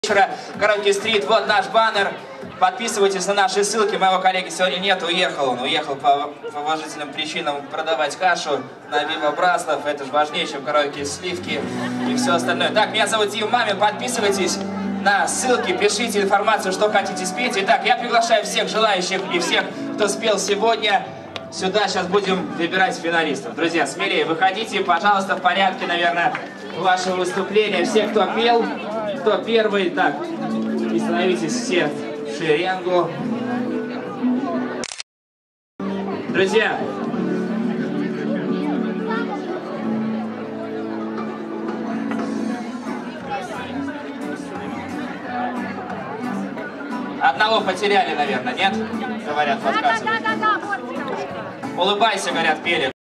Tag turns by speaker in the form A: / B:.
A: Караоке-стрит, вот наш баннер. Подписывайтесь на наши ссылки. Моего коллеги сегодня нет, уехал. Он уехал по уважительным причинам продавать кашу на Вива Браслов. Это же важнее, чем караоке, сливки и все остальное. Так, меня зовут Дима Мамин. Подписывайтесь на ссылки, пишите информацию, что хотите спеть. Итак, я приглашаю всех желающих и всех, кто спел сегодня, сюда. Сейчас будем выбирать финалистов. Друзья, смелее выходите, пожалуйста, в порядке, наверное, вашего выступления. Все, кто пел, кто первый, так, и становитесь все в шеренгу. Друзья, одного потеряли, наверное, нет? Говорят, подсказывают. Улыбайся, говорят, пели.